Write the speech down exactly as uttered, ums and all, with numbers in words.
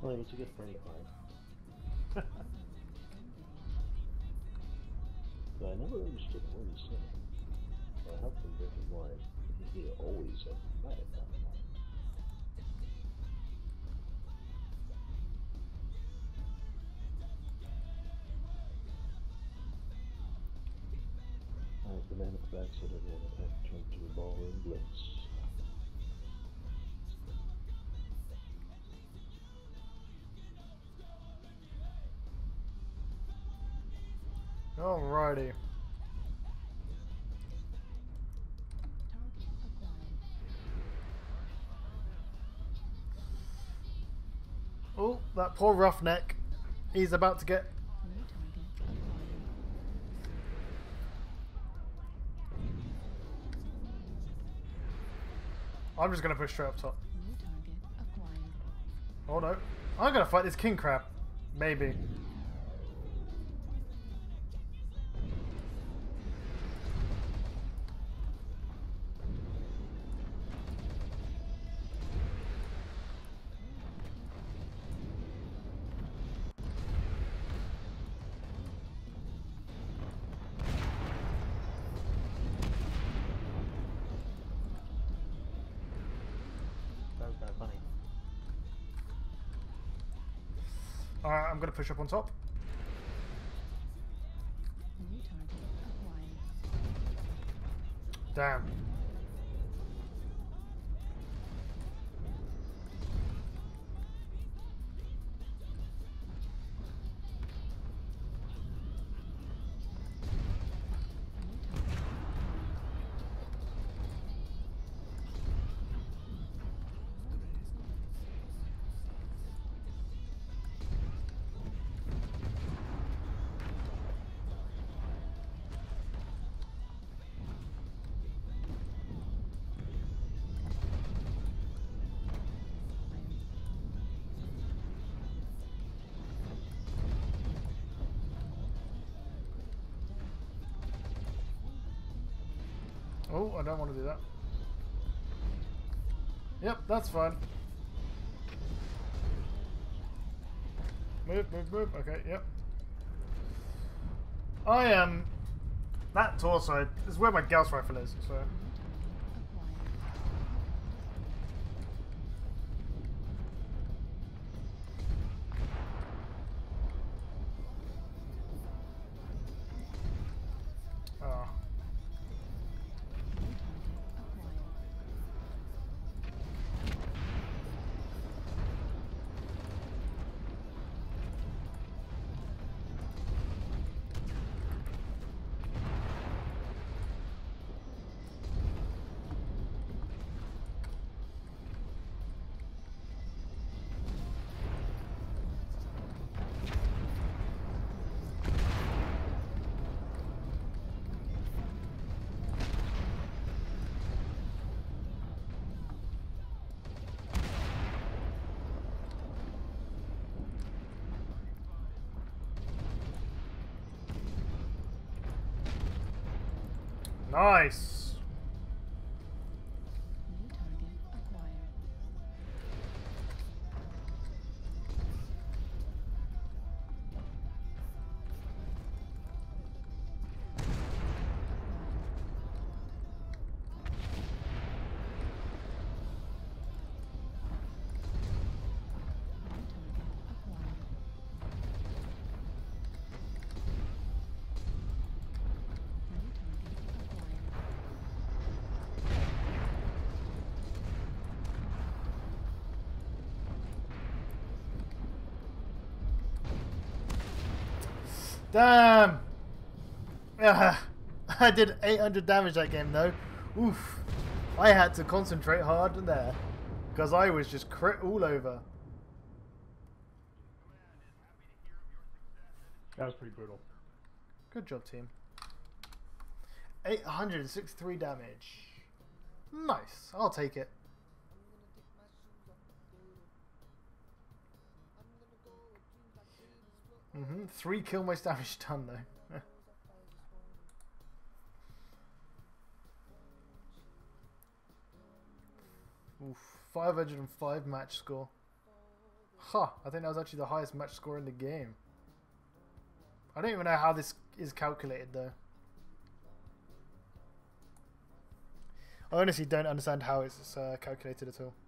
Oh, it's a good friendly card. But I never understood what he said. I helped him break his line. He always said, "Not at that line." Alright, the man at the back said everyone attack turned to a ballroom blitz. Alrighty. Oh, that poor roughneck. He's about to get... I'm just going to push straight up top. Oh no. I'm going to fight this king crab. Maybe. That was kind of funny. Alright, I'm going to push up on top. Damn. Oh, I don't want to do that. Yep, that's fine. Move, move, move. Okay, yep. I am... Um, that torso is where my Gauss rifle is, so... Oh. Nice! Damn! Ah, I did eight hundred damage that game though. Oof. I had to concentrate hard there. Because I was just crit all over. That was pretty brutal. Good job, team. eight hundred sixty-three damage. Nice. I'll take it. Mm-hmm. Three kill most damage done though. Oof. five hundred five match score. Huh, I think that was actually the highest match score in the game. I don't even know how this is calculated though. I honestly don't understand how it's uh, calculated at all.